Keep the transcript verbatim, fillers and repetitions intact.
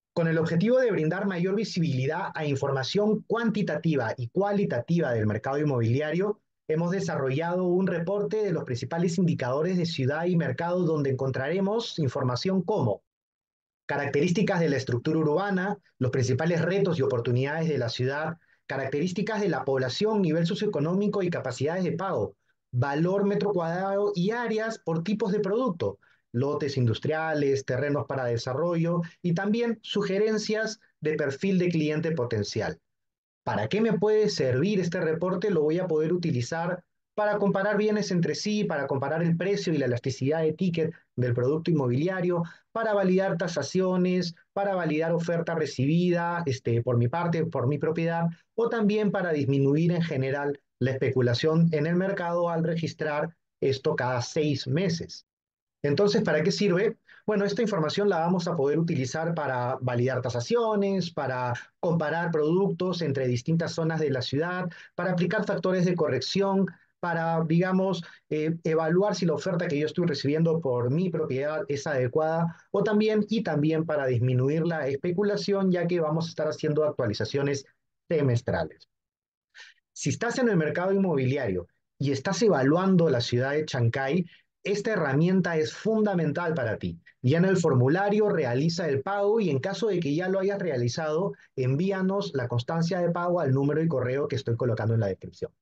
Con el objetivo de brindar mayor visibilidad a información cuantitativa y cualitativa del mercado inmobiliario, hemos desarrollado un reporte de los principales indicadores de ciudad y mercado donde encontraremos información como características de la estructura urbana, los principales retos y oportunidades de la ciudad, características de la población, nivel socioeconómico y capacidades de pago, valor metro cuadrado y áreas por tipos de producto, lotes industriales, terrenos para desarrollo y también sugerencias de perfil de cliente potencial. ¿Para qué me puede servir este reporte? Lo voy a poder utilizar para comparar bienes entre sí, para comparar el precio y la elasticidad de ticket del producto inmobiliario, para validar tasaciones, para validar oferta recibida este, por mi parte, por mi propiedad, o también para disminuir en general la especulación en el mercado al registrar esto cada seis meses. Entonces, ¿para qué sirve? Bueno, esta información la vamos a poder utilizar para validar tasaciones, para comparar productos entre distintas zonas de la ciudad, para aplicar factores de corrección, para, digamos, eh, evaluar si la oferta que yo estoy recibiendo por mi propiedad es adecuada o también, y también para disminuir la especulación, ya que vamos a estar haciendo actualizaciones semestrales. Si estás en el mercado inmobiliario y estás evaluando la ciudad de Chancay, esta herramienta es fundamental para ti. Llena el formulario, realiza el pago y en caso de que ya lo hayas realizado, envíanos la constancia de pago al número y correo que estoy colocando en la descripción.